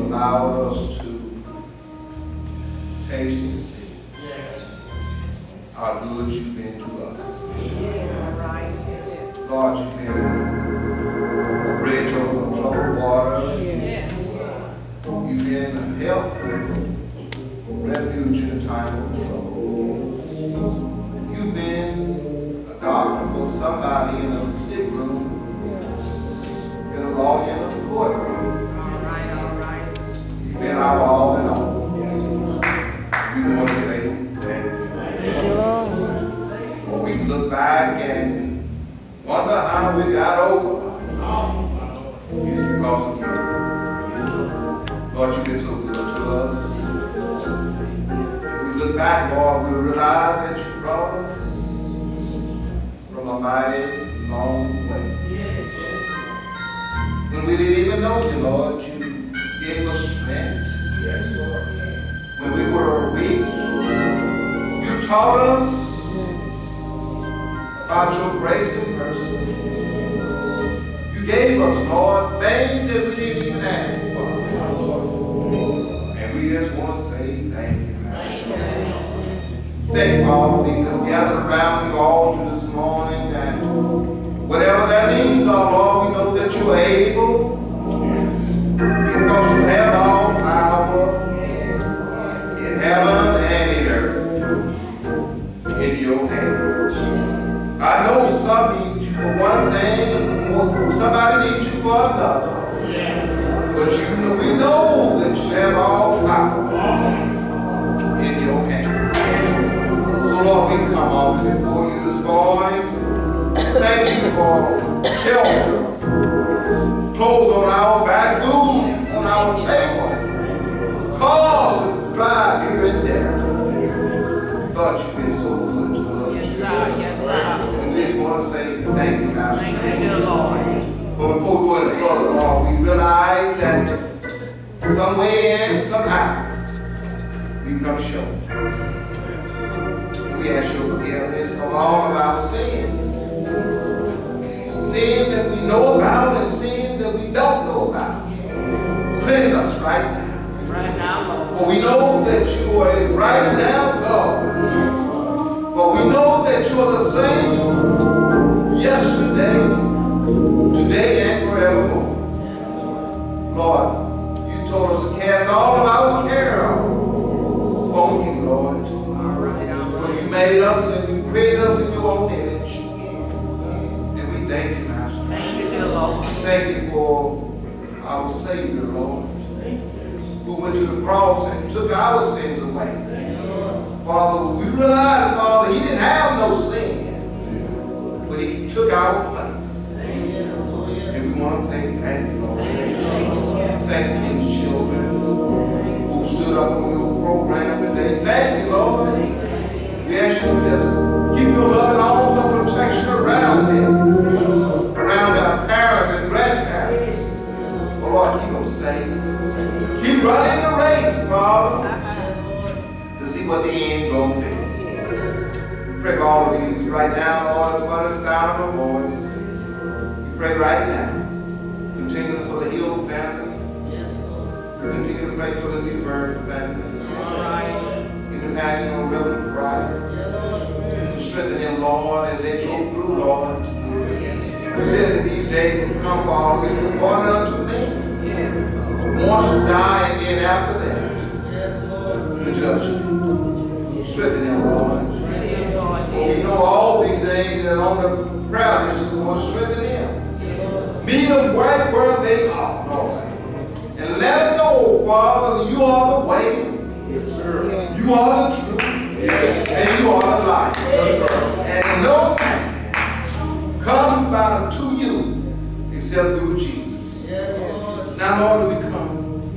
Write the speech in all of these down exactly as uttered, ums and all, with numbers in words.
allowed us to taste and see how good you've been to us. Lord, you've been a bridge over troubled water. You've been a help, refuge in a time of trouble. You've been a doctor for somebody in a sick room, been a lawyer in a courtroom. You've been our all in all. We want to say thank you. Or we look back and wonder how we got over. It's because of you. Lord, you've been so good to us. If we look back, Lord, we realize that you brought us from a mighty long way. When we didn't even know you, Lord, you gave us strength. Yes, Lord. When we were weak, you taught us about your grace and mercy. You gave us, Lord, things that we didn't even ask for. And we just want to say thank you, Master. Thank you for all of these that's gathered around your altar this morning, that whatever their needs are, Lord, we know that you are able, because you have all power in heaven and in earth in your hand. I know some need you for one thing, and somebody needs you for another. But you know, we know that you have all power in your hand. So Lord, we come up before you this morning. Thank you for shelter, clothes on our back, food on our table, cars to drive here and there. Lord, you've been so good to us. Yes, sir. Yes, sir. And we just want to say thank you, Master. Thank you, Lord. But before we go into the Lord, we realize that some way and somehow we've come short. We ask your forgiveness of all of our sins. Sin that we know about and sin that we don't know about. Cleanse us right now. Right now, Lord. For we know that you are a right now God. For we know that you are the same yesterday, today, and forevermore. Lord, you told us to cast all of our care upon you, Lord. For you made us and you created us in your own image. And we thank you, Master. Thank you, dear Lord. Thank you for our Savior, Lord, who went to the cross and took our sins away. Father, we realize, Father, he didn't have no sin, but he took our place. And we want to say thank you, Lord. Thank you for these children who stood up on your program today. Thank you, Lord. We ask you to just keep your loving arms of protection around them, around our parents and grandparents. Oh, Lord, keep them safe. Keep running the race, Father, to see what the end gonna be. Pray for all of these right now, Lord, as well as the sound of my voice. We pray right now. Continue for the Hill family. We continue to pray for the New Birth family. In the passing of Reverend Pride. Strengthen them, Lord, as they go through, Lord. You said that these days would come for all which were born unto me. Once to die, and then after that, the judgment. Strengthen them, Lord. For we know all these things that on the prayer list is going to strengthen them. Meet them right where they are, Lord. And let them know, Father, that you are the way. Yes, sir. You are the truth. Yes. And you are the life. Yes. And no man comes by to you except through Jesus. Yes, Lord. Now, Lord, we come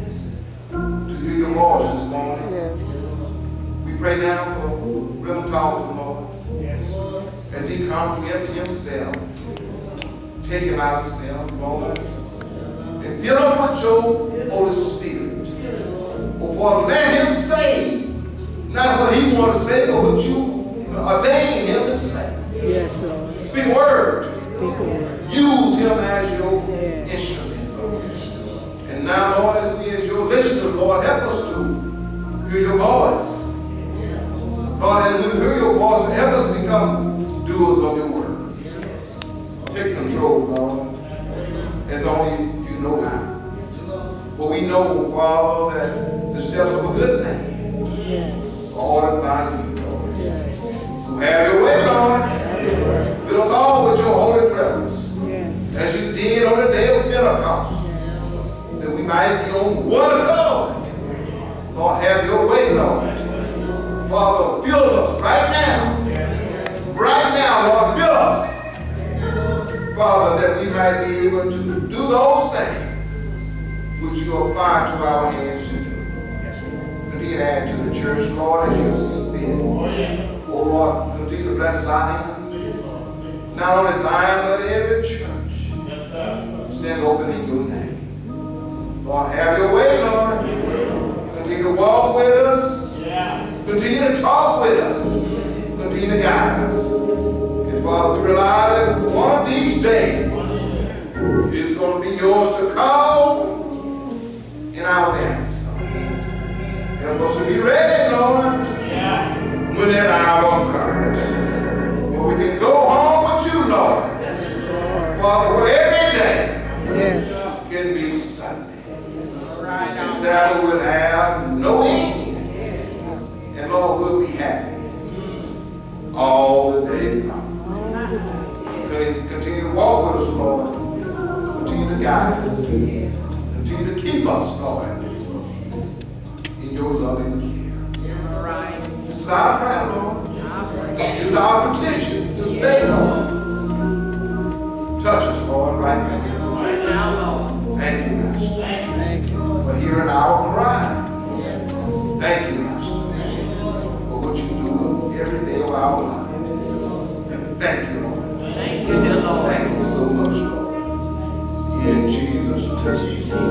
to hear your voice this morning. Yes. We pray now for Rev Alvin, Lord. Yes, Lord. As he comes to get to himself, take him out of self, Lord, and fill him with your Holy Spirit. Oh, for let him say not what he want to say, but what you ordain him to say. Yes, Lord. Speak a word. Speak a word. Use him as your yes. instrument, Lord. And now, Lord, as we as your listeners, Lord, help us to hear your voice. Lord, as we hear your voice, help us become doers of your word. Take control, Lord, as only you know how. For we know, Father, that the steps of a good man are ordered by you, Lord. So have your way, Lord. Fill us all with your holy presence, as you did on the day of Pentecost, that we might be on one accord. Lord, have your way, Lord. Father, fill us right now. Right now, Lord, fill us. Father, that we might be able to do those things which you apply to our hands to do. Continue to add to the church, Lord, as you see fit. Oh, Lord, continue to bless Zion. Not only Zion, but every church. Stand open in your name. Lord, have your way, Lord. Continue to walk with us. Continue to talk with us. Continue to guide us. And Father, we rely that one of these days is going to be yours to call in our answer. Help us to be ready, Lord, when that hour comes. Where we can go home with you, Lord. Father, where every day can be Sunday. And Sabbath will have no end. And Lord, we'll be happy all the day long. Continue to walk with us, Lord. Continue to guide us. Continue to keep us, Lord, in your loving care. This is our prayer, Lord. This is our petition this day, Lord. Touch us, Lord, right now. Thank you, Master. Thank you for hearing our cry. Thank you, Master, for what you do every day of our lives. Thank you, Lord. Thank you, Lord. Thank you so much, Lord. In Jesus' name.